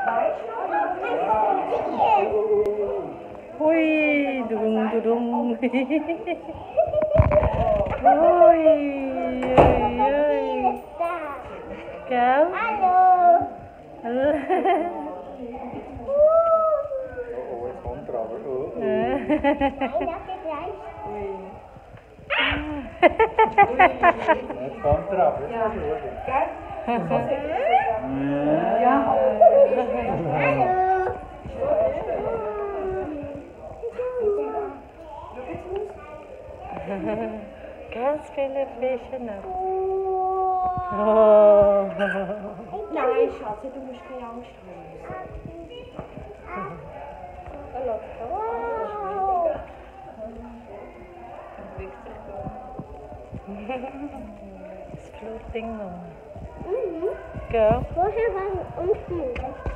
Ui, đùng đùng. Ôi, ơi ơi. Cáo. Hallo. Ganz viele Fische noch. Oh. Nein, Schatz, du musst keine Angst haben. Das Floating noch. Mhm. Gell? Vorher war es unten.